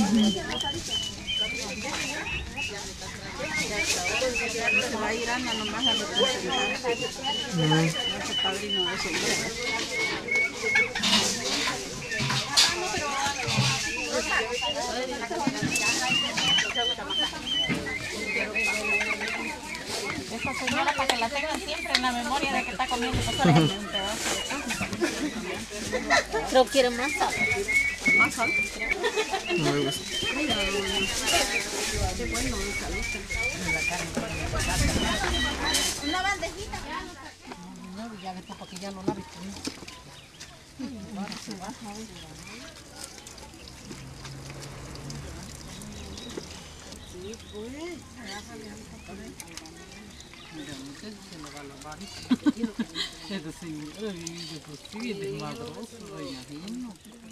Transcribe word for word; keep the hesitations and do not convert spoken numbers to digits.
Se va a ir Ana nomás a representar. Ese padrino de su boda. Esta señora, para que la tengan siempre en la memoria de que está comiendo pasar un pedazo de carne. Creo que quiere más sal. ¿Más sal? No me gusta. Qué bueno, salita. Una bandejita. No, ya después para que ya no la viste. Se baja hoy. Sí, pues. Mira, no sé si se me va a lavar. Esta señora vive de cocina, es madrosa, me imagino.